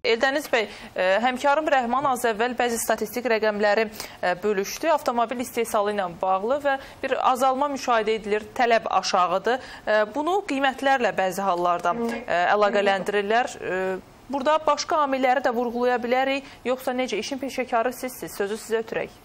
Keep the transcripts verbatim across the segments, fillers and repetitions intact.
Eldəniz bəy, həmkarım Rəhman az əvvəl bəzi statistik rəqəmləri bölüşdü. Avtomobil istehsalı ilə bağlı və bir azalma müşahidə edilir, tələb aşağıdır. Bunu qiymətlərlə bəzi hallarda əlaqələndirirlər. Burada başqa amilləri də vurğulaya bilərik, yoxsa necə? İşin peşəkarı sizsiniz, sözü sizə ötürək.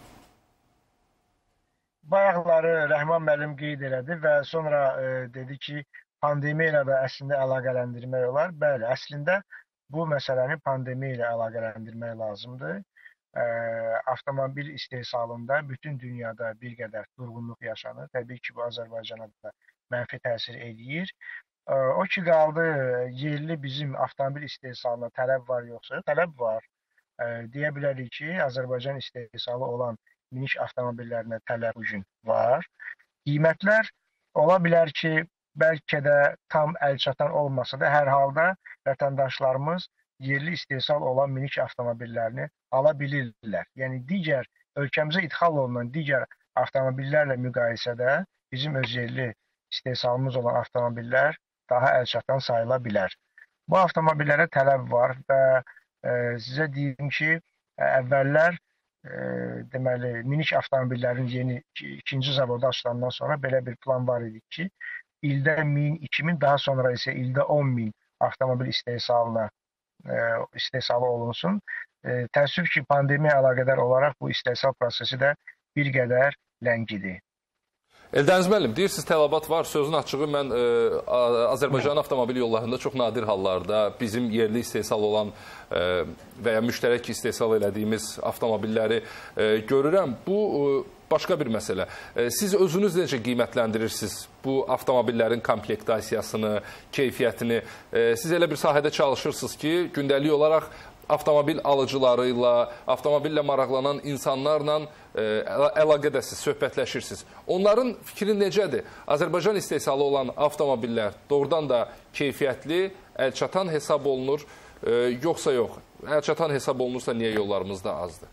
Bayaqları Rəhman müəllim qeyd elədi və sonra dedi ki, pandemiya ilə də əslində əlaqələndirmək olar. Bəli, əslində bu məsələni pandemiya ilə əlaqələndirmək lazımdır. Avtomobil istehsalında bütün dünyada bir qədər durğunluq yaşanır. Təbii ki, bu Azərbaycana da mənfi təsir edir. O ki, qaldı yerli bizim avtomobil istehsalına tələb var yoxsa? Tələb var. Deyə bilərik ki, Azərbaycan istehsalı olan minik avtomobillərinə tələb bugün var. Qiymətlər ola bilər ki, bəlkə də tam əlçatan olmasa da, hər halda vətəndaşlarımız yerli istehsal olan minik avtomobillərini ala bilirlər. Yəni, digər ölkəmizə idxal olunan digər avtomobillərlə müqayisədə bizim öz yerli istehsalımız olan avtomobillər daha əlçatan sayıla bilər. Bu avtomobillərə tələb var və e, sizə deyim ki, əvvəllər e, deməli, minik avtomobillərin yeni ikinci zavodu açılandan sonra belə bir plan var idi ki, ildə min, iki min, daha sonra isə ildə on min avtomobil istehsalına e, istehsalı olunsun. E, təəssüf ki, pandemiya əlaqədar olaraq bu istehsal prosesi də bir qədər ləngidir. Eldəniz müəllim, deyirsiniz tələbat var, sözün açığı mən e, Azərbaycan avtomobil yollarında çox nadir hallarda bizim yerli istehsal olan e, və ya müştərək istehsal elədiyimiz avtomobilləri e, görürəm. Bu e, başqa bir məsələ. E, siz özünüz necə qiymətləndirirsiniz bu avtomobillərin komplektasiyasını, keyfiyyətini? E, siz elə bir sahədə çalışırsınız ki, gündəlik olaraq avtomobil alıcıları ilə, avtomobillə maraqlanan insanlarla e, əlaqədəsiz, söhbətləşirsiniz. Onların fikri necədir? Azərbaycan istehsalı olan avtomobillər doğrudan da keyfiyyətli, əlçatan hesab olunur, e, yoxsa yox? Əlçatan hesab olunursa niyə yollarımızda azdır?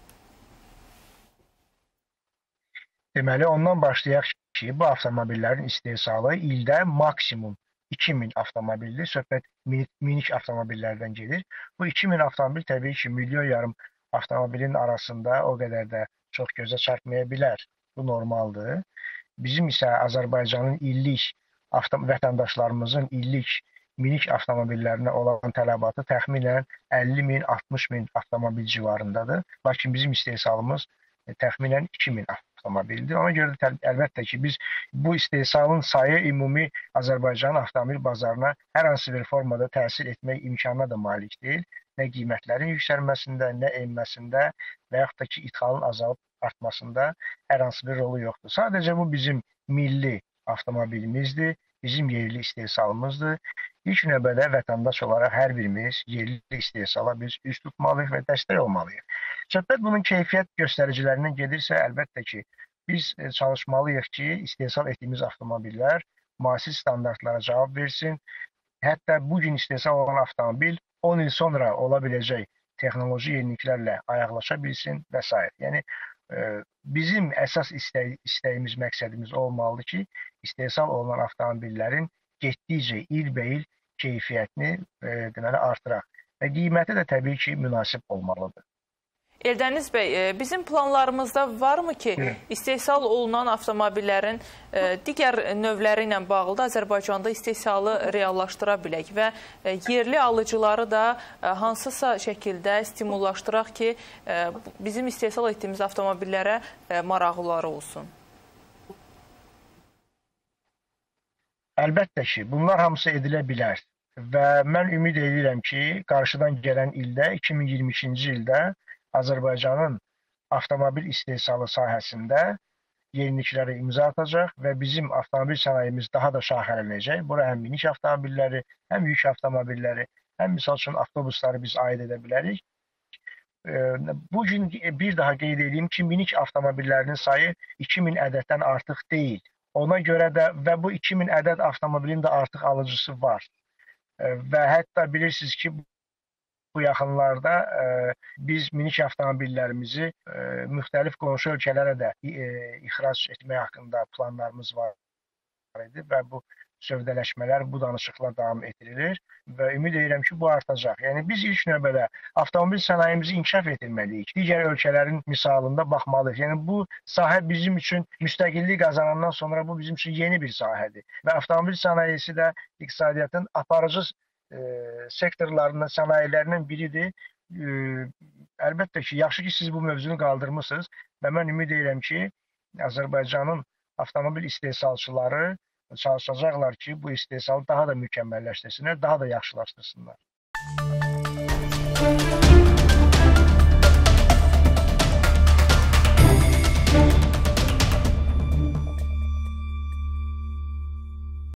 Deməli, ondan başlayaq ki, bu avtomobillərin istehsalı ildə maksimum iki min avtomobildir. Söhbət minik avtomobillərdən gedir. Bu iki min avtomobil təbii ki, milyon yarım avtomobilin arasında o qədər də çox gözə çarpmaya bilər. Bu normaldır. Bizim isə Azərbaycanın illik vətəndaşlarımızın illik minik avtomobillərinə olan tələbatı təxminən əlli min, altmış min avtomobil civarındadır. Lakin bizim istehsalımız təxminən iki min avtomobildir. Ona görə də əlbəttə ki, biz bu istehsalın sayı ümumi Azərbaycanın avtomobil bazarına hər hansı bir formada təsir etmək imkanına da malik deyil. Nə qiymətlərin yüksəlməsində, nə enməsində və yaxud da ki, idxalın azalıb artmasında hər hansı bir rolu yoxdur. Sadəcə bu bizim milli avtomobilimizdir, bizim yerli istehsalımızdır. İlk növbədə vətəndaş olaraq hər birimiz yerli istehsala biz üz tutmalıyıq və dəstək olmalıyıq. Söhbət bunun keyfiyyət göstəricilərindən gedirsə, əlbəttə ki, biz çalışmalıyıq ki, istehsal etdiyimiz avtomobillər müasir standartlara cavab versin. Hətta bugün istehsal olan avtomobil on il sonra ola biləcək texnoloji yeniliklərlə ayaqlaşa bilsin və s. Yəni, bizim əsas istəy istəyimiz, məqsədimiz olmalıdır ki, istehsal olunan avtomobillərin getdikcə ilbəil keyfiyyətini e, deməli artıraq və qiyməti də təbii ki, münasib olmalıdır. Eldəniz bəy, bizim planlarımızda varmı ki, istehsal olunan avtomobillərin digər növləri ilə bağlı da Azərbaycanda istehsalı reallaşdıra bilək və yerli alıcıları da hansısa şəkildə stimullaşdıraq ki, bizim istehsal etdiyimiz avtomobillərə maraqlıları olsun? Əlbəttə ki, bunlar hamısı edilə bilər və mən ümid edirəm ki, qarşıdan gələn ildə, iki min iyirmi ikinci ildə Azərbaycanın avtomobil istehsalı sahəsində yeniliklərə imza atacaq və bizim avtomobil sənayemiz daha da şaxələnəcək. Bura həm minik avtomobilləri, həm yük avtomobilləri, həm misal üçün avtobusları biz aid edə bilərik. Bugün bir daha qeyd edeyim ki, minik avtomobillərinin sayı iki min ədəddən artıq deyil. Ona görə də və bu iki min ədəd avtomobilin də artıq alıcısı var. Və hətta bilirsiniz ki, bu yaxınlarda e, biz minik avtomobillərimizi e, müxtəlif qonşu ölkələrə də e, ixrac etmək haqqında planlarımız var idi və bu sövdələşmələr, bu danışıqlar davam etdirilir və ümid edirəm ki, bu artacaq. Yəni biz ilk növbədə avtomobil sənayemizi inkişaf etdirməliyik. Digər ölkələrin misalında baxmalıyıq. Yəni bu sahə bizim üçün müstəqillik qazanandan sonra bu bizim üçün yeni bir sahədir. Və avtomobil sənayesi də iqtisadiyyatın aparıcı e, sektorlarından, sənayələrindən biridir. E, əlbəttə ki, yaxşı ki, siz bu mövzunu qaldırmısınız və mən ümid edirəm ki, Azərbaycanın avtomobil istehsalçıları çalışacaqlar ki, bu istehsalı daha da mükəmməlləşdirsinlər, daha da yaxşılaşdırsınlar.